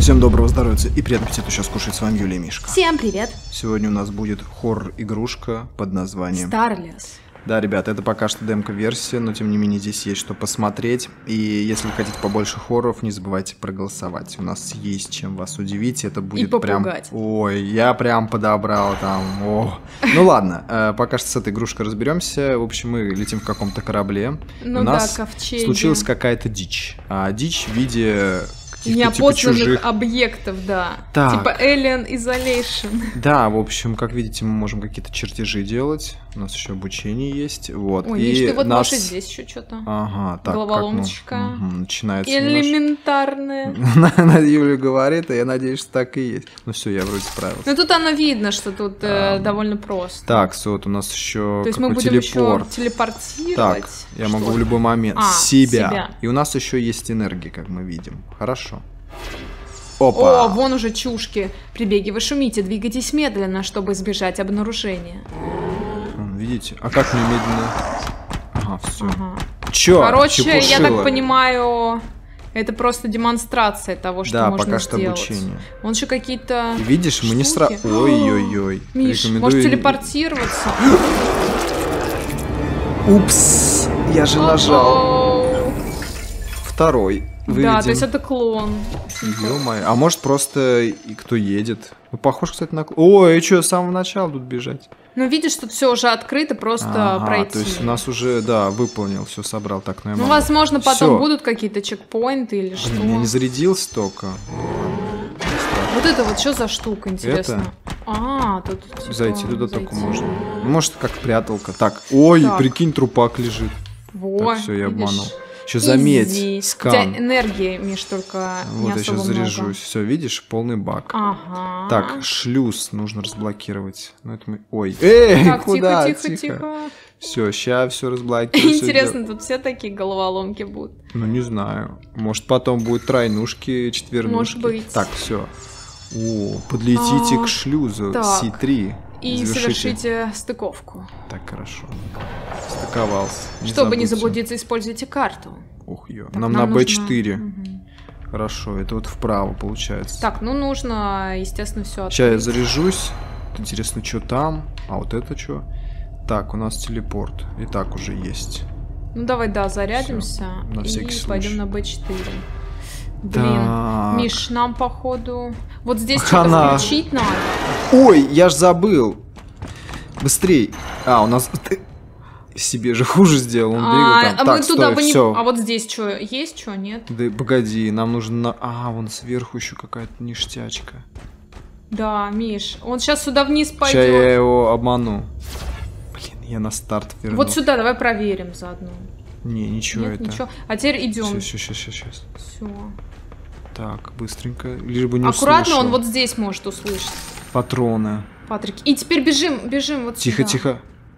Всем доброго здоровья и приятного аппетита. Сейчас кушать с вами Юлия и Мишка. Всем привет. Сегодня у нас будет хоррор-игрушка под названием Старлес. Да, ребята, это пока что демка-версия, но тем не менее здесь есть что посмотреть. И если вы хотите побольше хорроров, не забывайте проголосовать. У нас есть чем вас удивить, это будет прям... Ой, я прям подобрал там. О. Ну ладно, пока что с этой игрушкой разберемся. В общем, мы летим в каком-то корабле. Ну у нас ковчеги. Случилась какая-то дичь. Дичь в виде... неопознанных типа объектов, да. Так. Типа Alien Isolation. Да, в общем, как видите, мы можем какие-то чертежи делать. У нас еще обучение есть. Вот. Ой, и Миш, ты вот нас... можешь здесь еще что-то. Ага, так. Головоломочка. Как, ну, начинается. Элементарная. Юля говорит, и я надеюсь, что так и есть. Ну все, я вроде справился. Ну тут оно видно, что тут довольно просто. Так, вот у нас еще. То есть мы будем еще телепортировать. Так, я могу в любой момент себя. И у нас еще есть энергия, как мы видим. Хорошо. Опа. О, вон уже чушки. Прибегивай, шумите, двигайтесь медленно, чтобы избежать обнаружения. Видите? А как мне медленно? Ага, все. Ага. Чё? Короче, Чепушила. я так понимаю, это просто демонстрация того, что можно пока что сделать. Обучение. Вон еще какие-то. Видишь, мы не сразу. Ой-ой-ой. Миш, можешь телепортироваться. Упс, я же нажал. Второй. Выведем. Да, то есть это клон. Ё-моё. А может просто и кто едет? Ну, похож, кстати, на клон. Ой, и что, с самого начала тут бежать? Ну, видишь, тут все уже открыто, просто пройти. То есть у нас уже, да, выполнил, все собрал. Так, ну, я могу. Возможно, потом будут какие-то чекпоинты или что. Я не зарядился только. Вот это вот что за штука, интересно? Тут типа, зайти туда только можно. Может, как пряталка. Так, ой, прикинь, трупак лежит. Вот. Так, все, я обманул. Еще заметь, скан. У тебя энергии, Миш, только вот не особо я сейчас много. заряжусь. Все, видишь, полный баг. Ага. Так, шлюз нужно разблокировать. Ну, это мы... Ой, эй, так, куда? Тихо. Все, сейчас все разблокирую. Интересно, тут все такие головоломки будут. Ну, не знаю. Может, потом будут тройнушки, четвернушки. Может быть. Так, все. О, подлетите к шлюзу. Так. C3. И совершите стыковку. Так, хорошо. Стыковался. Чтобы не заблудиться, используйте карту. Ух, ё. Так, нам на нужно... B4. Угу. Хорошо, это вот вправо получается. Так, ну нужно, естественно, все открыть. Сейчас я заряжусь. Интересно, что там? А вот это что? Так, у нас телепорт. И так уже есть. Ну давай, да, зарядимся. Всё, на всякий случай. Пойдем на B4. Блин, так. Миш, нам походу... Вот здесь что-то включить надо. Ой, я ж забыл. Быстрей. У нас... Себе же хуже сделал, он бегал там. Так, туда стой, всё. А вот здесь что, есть что, нет? Да погоди, нам нужно... вон сверху еще какая-то ништячка. Да, Миш, он сейчас сюда вниз пойдет. Сейчас я его обману. Блин, я на старт верну. Вот сюда, давай проверим заодно. Не, ничего нет, это. Ничего. А теперь идем. Сейчас. Все. Так, быстренько. Лишь бы не Аккуратно, услышал. он вот здесь может услышать. Патроны. Патрик. И теперь бежим вот сюда. Тихо.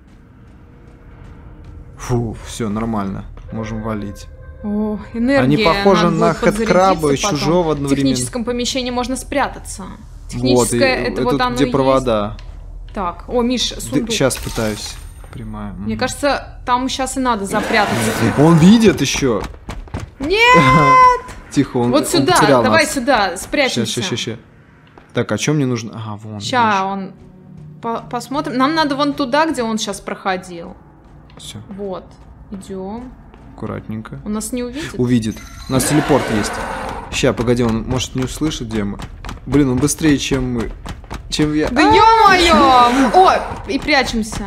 Фу, все, нормально. Можем валить. О, энергия. Они похожи на хэдкраба и чужого одновременно. В техническом помещении можно спрятаться. Техническое, вот, это вот оно где есть. провода. Так, о, Миш, сундук. Сейчас пытаюсь. Прямая. Мне кажется, там сейчас и надо запрятаться. Он видит еще. Нет! Тихо, он вот сюда, потерял давай нас. сюда, спрячемся. Сейчас. Так, а что мне нужно? Вон. Сейчас он... Посмотрим. Нам надо вон туда, где он сейчас проходил. Все. Вот. Идем. Аккуратненько. Он нас не увидит? Увидит. У нас телепорт есть. Ща, погоди, он может не услышит, где мы. Блин, он быстрее, чем мы. Чем я. Да ё-моё! О, и прячемся.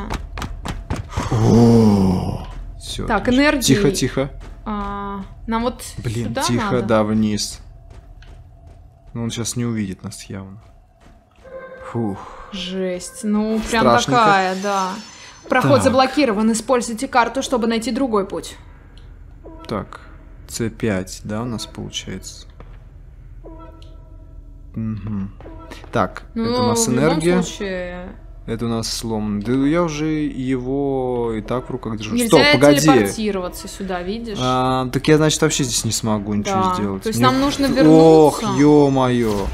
Все. Так, энергия. Тихо. Нам вот блин, сюда тихо, надо? да, вниз. Но он сейчас не увидит нас явно. Фух. Жесть. Ну, прям страшненько. такая, да. Проход заблокирован. Используйте карту, чтобы найти другой путь. Так, C5, да, у нас получается. Угу. Так, это у нас энергия. В любом случае... Это у нас сломано. Да я уже его и так в руках держу. Нельзя Стоп, погоди. телепортироваться сюда, видишь? Так я, значит, вообще здесь не смогу ничего сделать. То есть нам нужно вернуться. Ох, ё-моё.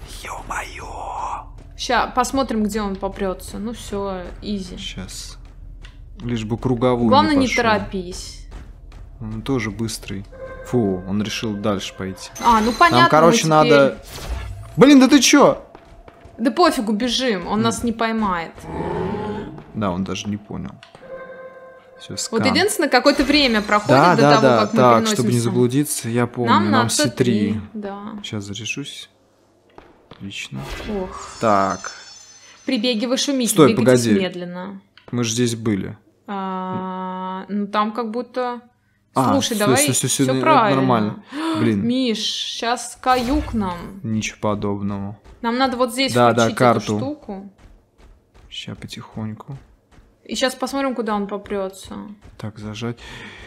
Сейчас посмотрим, где он попрется. Ну все, изи. Сейчас. Лишь бы круговую. Главное, не не торопись. Он тоже быстрый. Фу, он решил дальше пойти. Ну понятно. Нам, короче, надо Блин, да ты чё? Да пофигу, бежим, он нас не поймает. Да, он даже не понял. Всё, скан. Вот единственное, какое-то время проходит до того, как мы так, переносимся. чтобы не заблудиться, я помню. Нам C3. Да. Сейчас заряжусь. Отлично. Ох. Так. Прибегивай, шумить, Стой, двигайтесь погоди. медленно. Мы же здесь были. Ну там как будто... Слушай, всё, давай, всё правильно. Нормально. Блин. Миш, сейчас каюк нам. Ничего подобного. Нам надо вот здесь включить карту. эту штуку. Сейчас потихоньку. И сейчас посмотрим, куда он попрется. Так, зажать.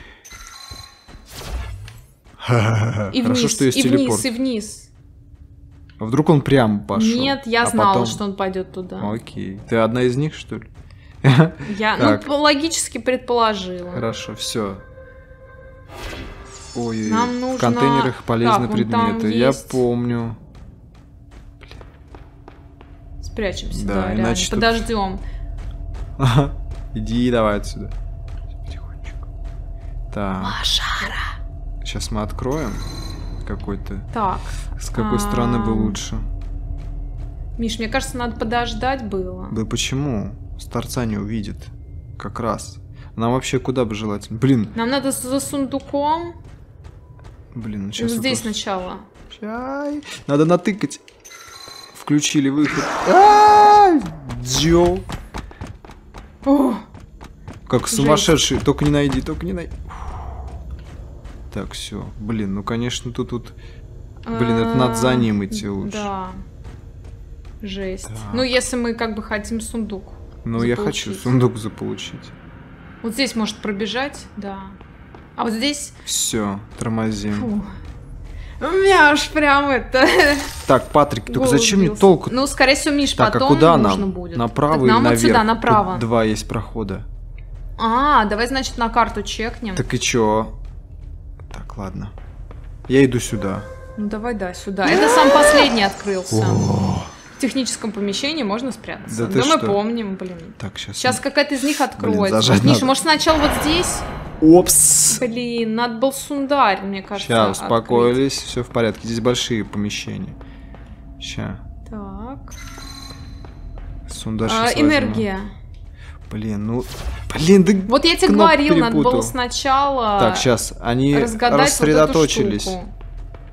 И Хорошо, вниз, что есть и телепорт. вниз, и вниз. А вдруг он прям пошел? Нет, я знала, что он пойдет туда. Окей. Ты одна из них, что ли? Я, логически предположила. Хорошо, все. Ой, Нам нужно... в контейнерах полезны Так, предметы. Я есть... помню. Спрячемся, Да, да, иначе тут- подождем. Иди давай отсюда. Потихонечку. Так. Лошара. Сейчас мы откроем какой-то. Так. С какой стороны бы лучше? Миш, мне кажется, надо подождать было. Да почему? С торца не увидит. Как раз. Нам вообще куда бы желательно? Блин. Нам надо за сундуком. Блин, ну сейчас. Здесь сначала. Чай. Надо натыкать. Включили выход. Джо. О, Как сумасшедший. Только не найди, только не найди. Так, все. Блин, ну конечно, тут. Блин, это надо за ним идти лучше. Да. Жесть. Так. Ну, если мы как бы хотим сундук. Ну, я хочу сундук заполучить. Вот здесь может пробежать, да. А вот здесь... Все, тормозим. Фу. У меня аж прям это... Так, Патрик, только голос зачем мне сбился. толку? Ну, скорее всего, Миш, Так, потом а куда нужно нам? будет. Направо Так или нам вот наверх? сюда, направо. Тут 2 есть прохода. Давай, значит, на карту чекнем. Так и чё? Так, ладно. Я иду сюда. Ну, давай, да, сюда. Это сам последний открылся. В техническом помещении можно спрятаться. Да ты мы что? помним, блин. Так, сейчас. Сейчас какая-то из них откроется. зажать Миша, надо. может, сначала вот здесь? Опс! Блин, надо был сундарь, мне кажется, Сейчас, открыть. успокоились, все в порядке. Здесь большие помещения. Сейчас. Так. Сундаш сейчас Энергия. возьму. Блин, ну... Блин, да... Вот я тебе кнопку говорил, надо было перепутал. сначала Так, сейчас, они разгадать рассредоточились. вот эту штуку.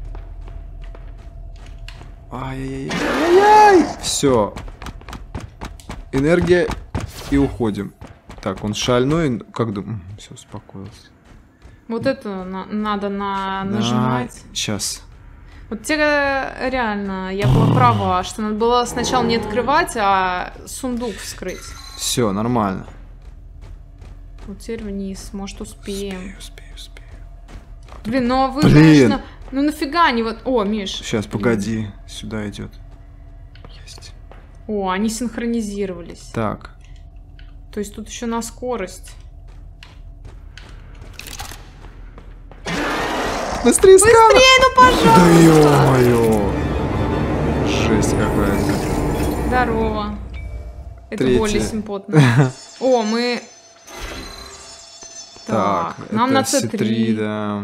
Ай-яй-яй. Все. Энергия. И уходим. Так, он шальной. Как думаю? Все, успокоился. Вот это надо нажимать. Сейчас. Вот тебе реально, я была права, что надо было сначала не открывать, а сундук вскрыть. Все, нормально. Вот теперь вниз, может успеем. Успею. Блин, ну а вы, Блин. конечно... Ну нафига они вот... О, Миш. Сейчас, погоди. Сюда идет. Есть. О, они синхронизировались. Так. То есть тут еще на скорость. Быстрее, сканер! Быстрее, ну пожалуйста! Да ё-моё! Жесть какая-то. Здорово. Это Третья. более симпотно. О, мы... Так, нам на C3. Да.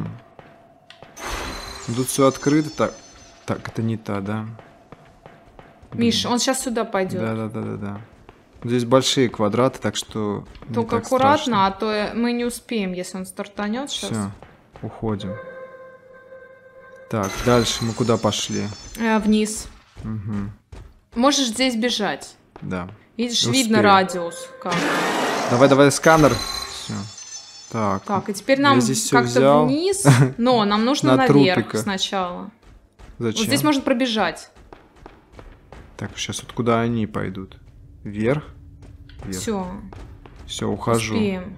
Тут все открыто. Так, это не та, да? Миш, он сейчас сюда пойдет. Да. Здесь большие квадраты, так что... не Только так аккуратно, страшно. а то мы не успеем, если он стартанет сейчас. Все, уходим. Так, дальше мы куда пошли? Вниз. Угу. Можешь здесь бежать. Да. Видишь, Успею. видно радиус. Как. Давай, сканер. Все. Так. Так, и теперь нам здесь всё как-то взял. вниз, но нам нужно На наверх трупика. сначала. Зачем? Вот здесь можно пробежать. Так, сейчас вот куда они пойдут? Вверх? Все, ухожу. успеем.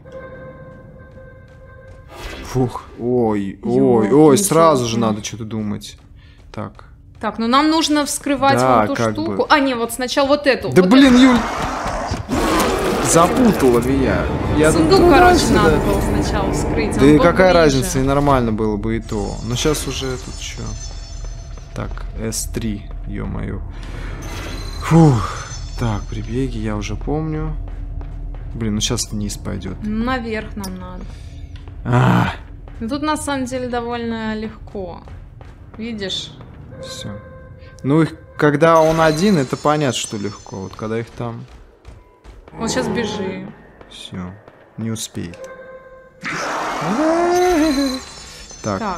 Фух. Ой, ничего сразу же себе. надо что-то думать. Так. Так, ну нам нужно вскрывать Да, вот эту как штуку. бы. А, не, вот сначала вот эту. Да вот блин, Юль! Запутала меня. Я Сундук, туда, короче, сюда. надо было сначала вскрыть. Да он и был какая ближе. разница, и нормально было бы и то. Но сейчас уже тут что? Так, S3, ё-моё. Фух. Так, прибеги, я уже помню. Блин, ну сейчас вниз пойдет. Ну, наверх нам надо. Ну, тут на самом деле довольно легко. Видишь? Все. Ну их когда он один, это понятно, что легко. Вот когда их там... Вот сейчас бежи. Все, не успеет. Так.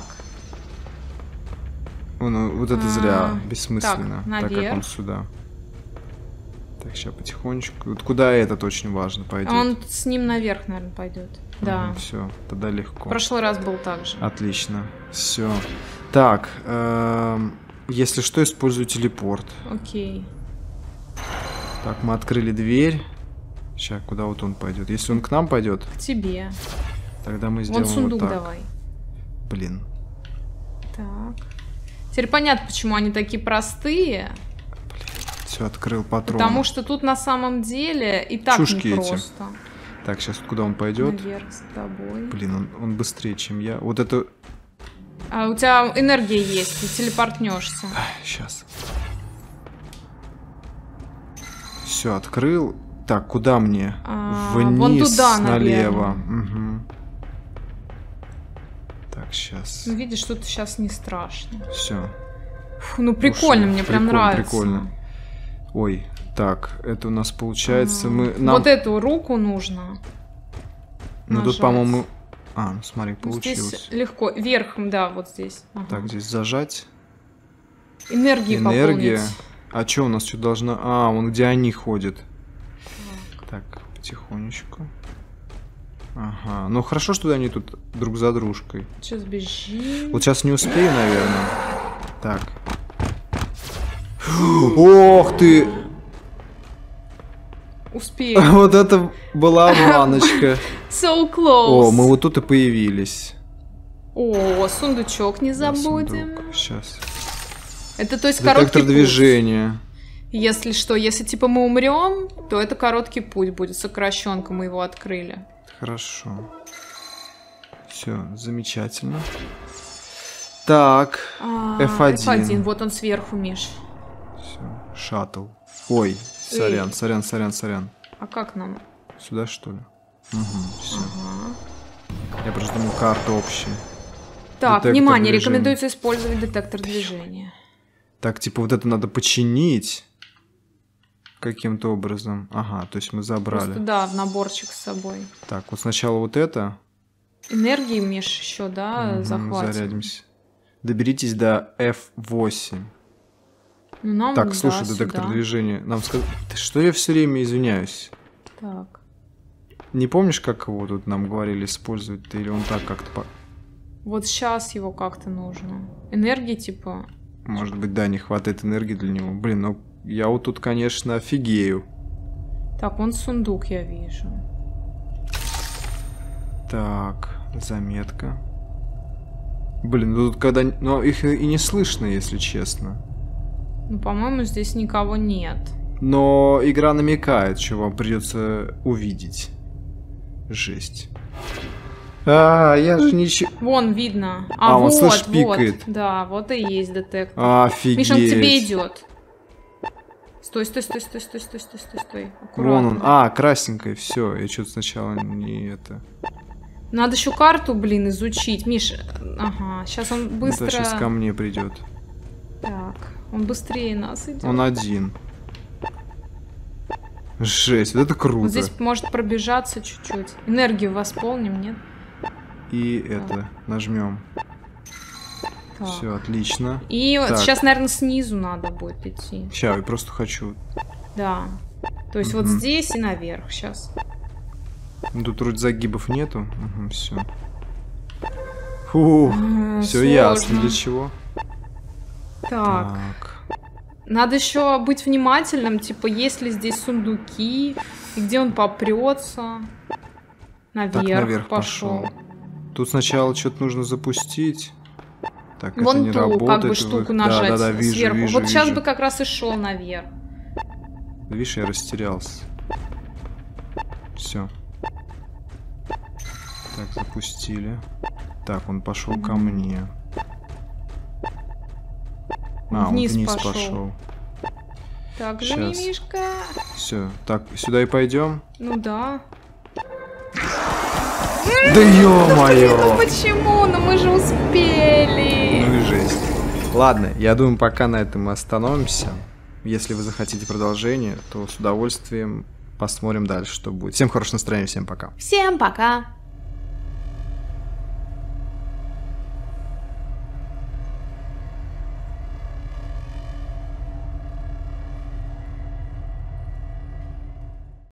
Вот это зря, бессмысленно. Так как он сюда. Так, сейчас потихонечку. Вот куда этот очень важно пойдет. Он с ним наверх, наверное, пойдет. Да. Все, тогда легко. В прошлый раз был так же. Отлично. Все. Так, если что, использую телепорт. Окей. Так, мы открыли дверь. Сейчас, куда вот он пойдет? Если он к нам пойдет. К тебе. Тогда мы сделаем вот сундук вот так. Давай. Блин. Так. Теперь понятно, почему они такие простые. Все, открыл патрон. Потому что тут на самом деле и так чушки непросто. Эти. Так, сейчас куда он пойдет? Наверх с тобой. Блин, он быстрее, чем я. Вот это... А у тебя энергия есть, ты телепортнешься. Сейчас. Все, открыл. Так, куда мне? Вниз, вон туда, налево. Угу. Так, сейчас. Ну, видишь, тут сейчас не страшно. Все. Ну, прикольно, мне прям нравится. Прикольно. Ой, так, это у нас получается... Вот эту руку нужно. Ну, тут, по-моему... ну смотри, получилось. Здесь легко. Верхом, да, вот здесь. Ага. Так, здесь зажать. Энергия. А что у нас что должно... вон где они ходят. Так, потихонечку. Ага. Ну, хорошо, что они тут друг за дружкой. Сейчас бежим. Вот сейчас не успею, наверное. Так. Ох ты! Успею. Вот это была обманочка. So close. О, мы вот тут и появились. О, сундучок не забудем. Сундук. Сейчас. Это то есть детектор короткий движения. путь. Если что, если типа мы умрем, то это короткий путь будет, сокращенка, мы его открыли. Хорошо. Все, замечательно. Так, F1. F1, вот он сверху, Миш. Все, шаттл. Ой, сорян. А как нам? Сюда, что ли? Угу, все. Я просто думал, карта общая. Так, детектор внимание, движения. рекомендуется использовать детектор движения. Так, типа вот это надо починить каким-то образом. Ага, то есть мы забрали. Просто, да, в наборчик с собой. Так, вот сначала вот это. Энергии, Миш, еще, да, захватим. Зарядимся. Доберитесь до F8. Ну, нам, так, слушай, да, детектор сюда. движения. Нам сказали... Что я все время извиняюсь? Так. Не помнишь, как его тут нам говорили использовать? Или он так как-то... Вот сейчас его как-то нужно. Энергии, типа... Может быть, да, не хватает энергии для него. Блин, ну я вот тут, конечно, офигею. Так, вон сундук я вижу. Так, заметка. Блин, ну тут когда... Ну, их и не слышно, если честно. Ну, по-моему, здесь никого нет. Но игра намекает, что вам придется увидеть. Жесть. Я же ничего... Вон, видно. он, вот, слышь, пикает. Да, вот и есть детектор. Офигеть. Миша, он к тебе идет. Стой. Аккуратно. Вон он. Красненькой, все. Я что-то сначала не это... Надо еще карту, блин, изучить. Миш, ага, сейчас он быстро... Это сейчас ко мне придет. Так, он быстрее нас идет. Он один. Жесть, вот это круто. Вот здесь может пробежаться чуть-чуть. Энергию восполним, нет? И это, нажмем. Все, отлично. И вот сейчас, наверное, снизу надо будет идти. Сейчас, я просто хочу. Да. То есть вот здесь и наверх сейчас. Тут вроде загибов нету. Все. Фу, все ясно для чего. Так. Надо еще быть внимательным, типа, есть ли здесь сундуки, и где он попрется. Наверх пошел. Тут сначала что-то нужно запустить. Так, вон это не ту, работает. как бы, штуку нажать вижу, сверху. вижу, вот сейчас бы как раз и шел наверх. Видишь, я растерялся. Все. Так, запустили. Так, он пошел ко мне. Вниз он вниз пошел. пошел. Так же, Мишка. Все, так, сюда и пойдем. Ну да. Да ё-моё! Ну почему? Ну мы же успели. Ну и жесть. Ладно, я думаю, пока на этом мы остановимся. Если вы захотите продолжение, то с удовольствием посмотрим дальше, что будет. Всем хорошего настроения, всем пока. Всем пока.